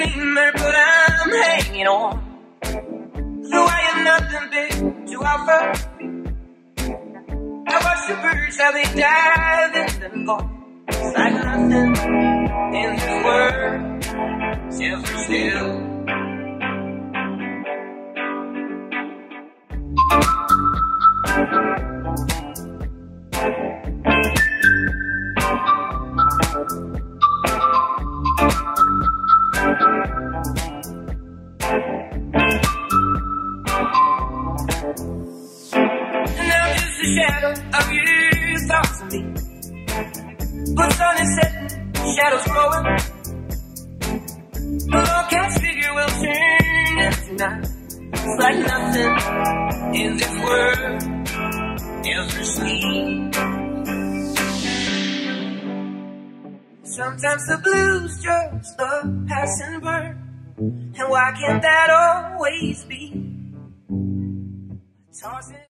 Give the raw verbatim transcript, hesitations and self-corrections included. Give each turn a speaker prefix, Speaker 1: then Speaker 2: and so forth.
Speaker 1: dreamer, but I'm hanging on. So I have nothing big to offer. I watch the birds how they dive in and go. It's like nothing in this world ever still. And I'm just a shadow of your thoughts of me. But sun is setting, shadows growing. But all can't figure will turn into night. It's like nothing in this world ever seen. Sometimes the blues just a passing bird. And why can't that always be? Tossing